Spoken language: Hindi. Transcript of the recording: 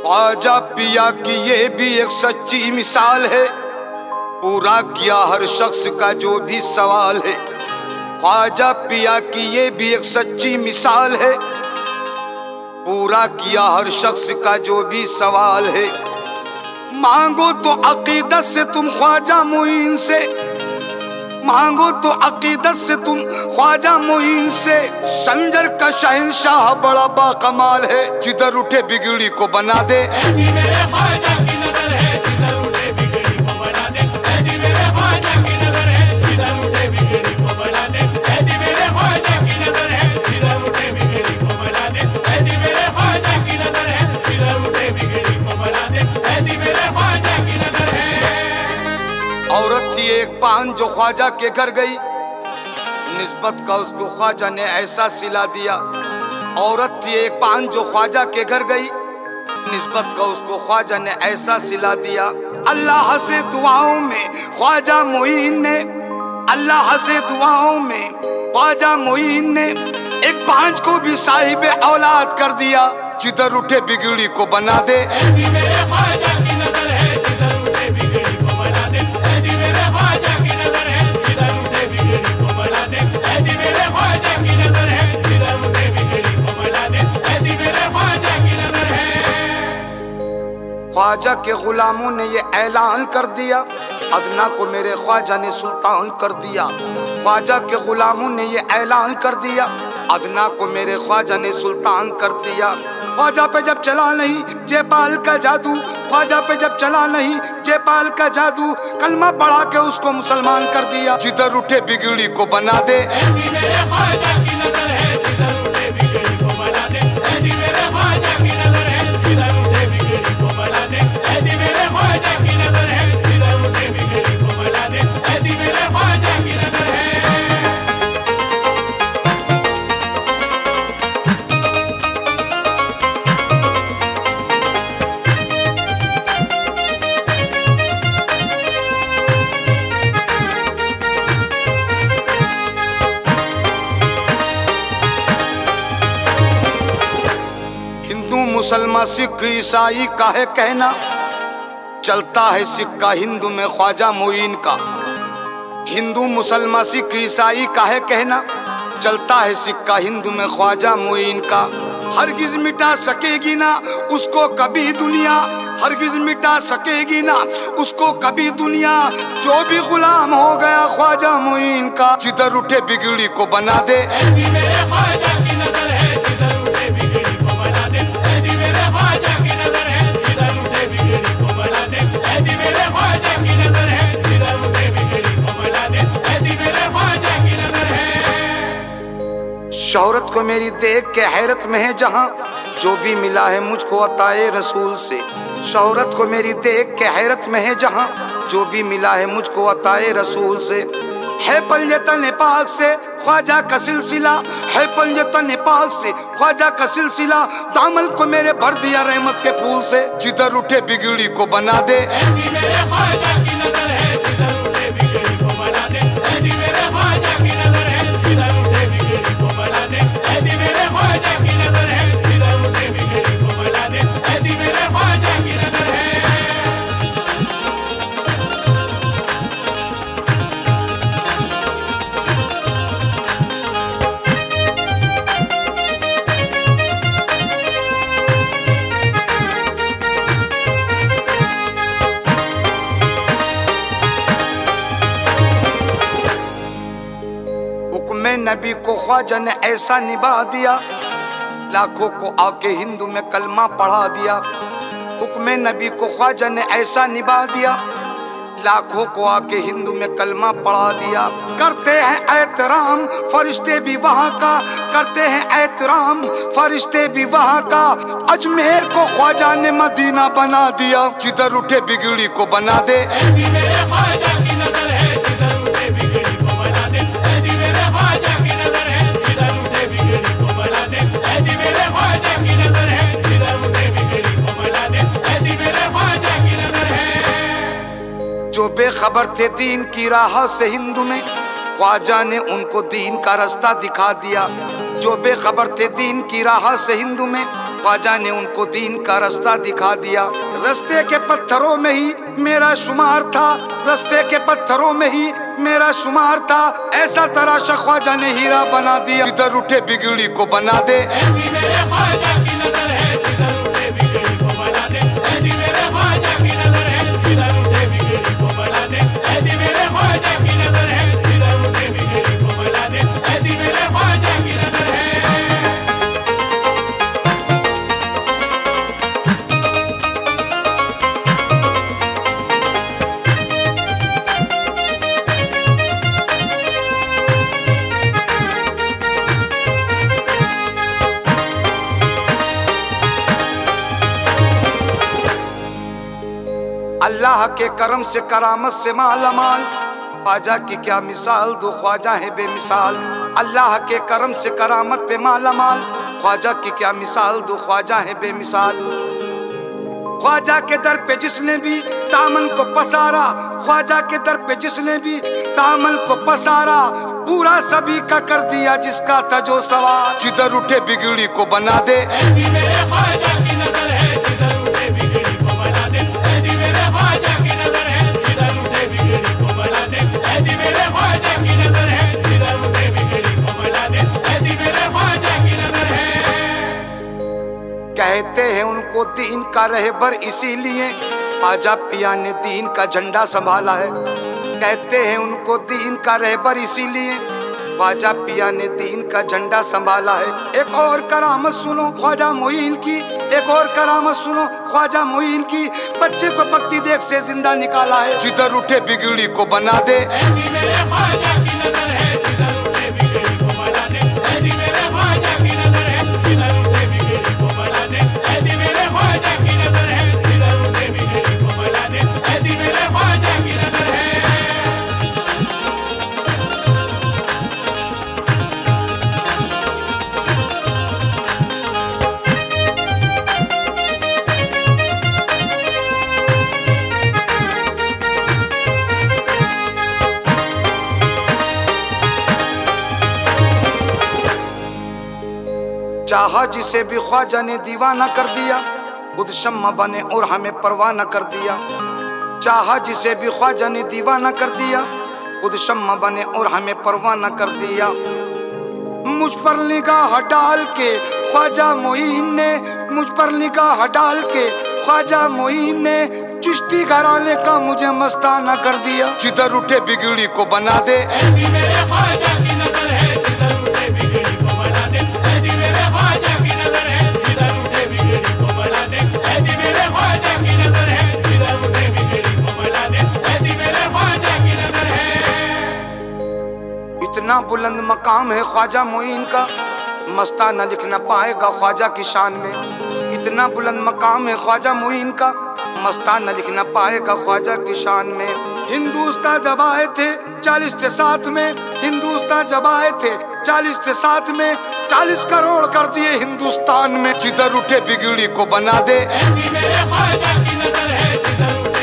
ख्वाजा पिया की ये भी एक सच्ची मिसाल है, पूरा किया हर शख्स का जो भी सवाल है। ख्वाजा पिया की ये भी एक सच्ची मिसाल है, पूरा किया हर शख्स का जो भी सवाल है। मांगो तो अकीदत से तुम ख्वाजा मुईन से, मांगो तो अकीदत से तुम ख्वाजा मुईन से। संजर का शहंशाह बड़ा बाकमाल है, जिधर उठे बिगड़ी को बना दे। ऐसी मेरे ख्वाजा की नजर है, जिधर उठे बिगड़ी को बना दे। ऐसी मेरे ख्वाजा की नजर है, जिधर उठे बिगड़ी को बना दे। ऐसी मेरे ख्वाजा की नजर है, जिधर उठे बिगड़ी को बना दे। ऐसी मेरे ख्वाजा की नजर है, जिधर उठे बिगड़ी को बना दे। ऐसी मेरे ख्वाजा की नजर है। औरत थी एक पान जो ख्वाजा के घर गई, निस्बत का उसको ख्वाजा ने ऐसा सिला दिया। औरत थी एक पान जो ख्वाजा के घर गई, निस्बत का उसको ख्वाजा ने ऐसा सिला दिया। अल्लाह से दुआओं में ख्वाजा मुईन ने, अल्लाह से दुआओं में ख्वाजा मुईन ने एक पांच को भी साहिब औलाद कर दिया, जिधर उठे बिगड़ी को बना दे। ऐसी मेरे ख्वाजा की नजर है, जिधर उठे बिगड़ी को बना दे। ऐसी मेरे ख्वाजा की नजर है, जिधर उठे बिगड़ी को बना दे। ऐसी मेरे ख्वाजा की नजर है, जिधर उठे बिगड़ी को बना दे। ऐसी मेरे ख्वाजा की नजर है। ख्वाजा के गुलामों ने ये ऐलान कर दिया, अदना को मेरे ख्वाजा ने सुल्तान कर दिया। ख्वाजा के गुलामों ने ये ऐलान कर दिया, अदना को मेरे ख्वाजा ने सुल्तान कर दिया। ख्वाजा पे जब चला नहीं जयपाल का जादू, ख्वाजा पे जब चला नहीं जयपाल का जादू, कलमा पढ़ा के उसको मुसलमान कर दिया, जिधर उठे बिगड़ी को बना दे। ऐसी मेरे ख्वाजा की नजर है, जिधर उठे बिगड़ी को बना दे। ऐसी मेरे ख्वाजा की नजर है, जिधर उठे बिगड़ी को बना दे। ऐसी मेरे ख्वाजा की नजर है, जिधर उठे बिगड़ी को बना दे। ऐसी मेरे ख्वाजा की नजर है। मुसलमान सिख ईसाई का है कहना, चलता है सिक्का हिंदू में ख्वाजा मुईन का। हिंदू मुसलमान सिख ईसाई का है कहना, चलता है सिक्का हिंदू में ख्वाजा मुईन का। हरगिज मिटा सकेगी ना उसको कभी दुनिया, हरगिज मिटा सकेगी ना उसको कभी दुनिया, जो भी गुलाम हो गया ख्वाजा मुईन का, जिधर उठे बिगड़ी को बना दे। ऐसी मेरे ख्वाजा की नजर है, जिधर उठे बिगड़ी को बना दे। ऐसी मेरे ख्वाजा की नजर है, जिधर उठे बिगड़ी को बना दे। ऐसी मेरे ख्वाजा की नजर है, जिधर उठे बिगड़ी को बना दे। ऐसी मेरे ख्वाजा की नजर है। शोहरत को मेरी देख के हैरत में है जहां, जो भी मिला है मुझको अताए रसूल से। शोहरत को मेरी देख के हैरत में है जहां, जो भी मिला है मुझको अताए रसूल से। है पंजतन पाक से ख्वाजा का सिलसिला, है पंजतन पाक से ख्वाजा का सिलसिला, दामन को मेरे भर दिया रहमत के फूल से, जिधर उठे बिगड़ी को बना दे। ऐसी मेरे ख्वाजा की नजर है, जिधर उठे बिगड़ी को बना दे। ऐसी मेरे ख्वाजा की नजर है, जिधर उठे बिगड़ी को बना दे। ऐसी मेरे ख्वाजा की नजर है, जिधर उठे बिगड़ी को बना दे। ऐसी मेरे ख्वाजा की नजर है। नबी को ख्वाजा ने ऐसा निभा दिया, लाखों को आके हिंदू में कलमा पढ़ा दिया। हुक्म नबी को ख्वाजा ने ऐसा निभा दिया, लाखों को आके हिंदू में कलमा पढ़ा दिया। करते हैं एहतराम फरिश्ते भी वहाँ का, करते हैं एहतराम फरिश्ते भी वहाँ का। अजमेर को ख्वाजा ने मदीना बना दिया, जिधर उठे बिगड़ी को बना दे। ऐसी मेरे ख्वाजा की नजर है, जिधर उठे बिगड़ी को बना दे। ऐसी मेरे ख्वाजा की नजर है, जिधर उठे बिगड़ी को बना दे। ऐसी मेरे ख्वाजा की नजर है, जिधर उठे बिगड़ी को बना दे। ऐसी मेरे ख्वाजा की नजर है। जो बेखबर थे दीन की राह से हिंदू में, ख्वाजा ने उनको दीन का रास्ता दिखा दिया। जो बेखबर थे दीन की राह से हिंदू में, ख्वाजा ने उनको दीन का रास्ता दिखा दिया। रास्ते के पत्थरों में ही मेरा शुमार था, रास्ते के पत्थरों में ही मेरा शुमार था। ऐसा तराशा ख्वाजा ने हीरा बना दिया। जिधर उठे बिगड़ी को बना दे, ऐसी मेरे ख्वाजा की नजर है, जिधर उठे बिगड़ी को बना दे। ऐसी मेरे ख्वाजा की नजर है, जिधर उठे बिगड़ी को बना दे। ऐसी मेरे ख्वाजा की नजर है, जिधर उठे बिगड़ी को बना दे। ऐसी मेरे ख्वाजा की नजर है। अल्लाह के करम से करामत से मालामाल, ख्वाजा की क्या मिसाल दो, ख्वाजा है बेमिसाल। अल्लाह के करम से करामत पे मालामाल, ख्वाजा की क्या मिसाल दो, ख्वाजा है बेमिसाल। ख्वाजा के दर पे जिसने भी दामन को पसारा, ख्वाजा के दर पे जिसने भी दामन को पसारा, पूरा सभी का कर दिया जिसका था जो सवाल। जिधर उठे बिगड़ी को बना दे, ऐसी मेरे ख्वाजा की नजर है, जिधर उठे बिगड़ी को बना दे। ऐसी मेरे ख्वाजा की नजर है, जिधर उठे बिगड़ी को बना दे। ऐसी मेरे ख्वाजा की नजर है, जिधर उठे बिगड़ी को बना दे। ऐसी मेरे ख्वाजा की नजर है। कहते हैं उनको दीन का रहबर इसीलिए ख्वाजा पिया ने दीन का झंडा संभाला है। कहते हैं उनको दीन का रहबर इसीलिए ख्वाजा पिया ने दीन का झंडा संभाला है। एक और करामत सुनो ख्वाजा मोइन की, एक और करामत सुनो ख्वाजा मोइन की। बच्चे को भक्ति देख से जिंदा निकाला है। जिधर उठे बिगड़ी को बना दे, ऐसी मेरे ख्वाजा की नजर है, जिधर उठे बिगड़ी को बना दे। ऐसी मेरे ख्वाजा की नजर है, जिधर उठे बिगड़ी को बना दे। ऐसी मेरे ख्वाजा की नजर है, जिधर उठे बिगड़ी को बना दे। ऐसी मेरे ख्वाजा की नजर है। चाहा जिसे भी ख्वाजा ने दीवाना कर दिया, खुद शम्मा बने और हमें परवाना कर दिया। चाहा जिसे भी ख्वाजा ने दीवाना कर दिया, खुद शम्मा बने और हमें परवाना कर दिया। मुझ पर निगाह डाल के ख्वाजा मोइन ने, मुझ पर निगाह डाल के ख्वाजा मोइन ने चिश्ती घराने का मुझे मस्ताना कर दिया। जिधर उठे बिगड़ी को बना दे, ऐसी मेरे ख्वाजा की नजर है, जिधर उठे बिगड़ी को बना दे। ऐसी मेरे ख्वाजा की नजर है, जिधर उठे बिगड़ी को बना दे। ऐसी मेरे ख्वाजा की नजर है, जिधर उठे बिगड़ी को बना दे। ऐसी मेरे ख्वाजा की नजर है। इतना बुलंद मकाम है ख्वाजा मोइन का, मस्ताना लिख न पाएगा ख्वाजा की शान में। इतना बुलंद मकाम है ख्वाजा मोइन का, मस्ताना लिख न पाएगा ख्वाजा की शान में। हिंदुस्तान जब आए थे 40 के साथ में, हिंदुस्तान जब आए थे 40 के साथ में, 40 करोड़ कर दिए हिंदुस्तान में। जिधर उठे बिगड़ी को बना दे, ऐसी मेरे ख्वाजा की नजर है, जिधर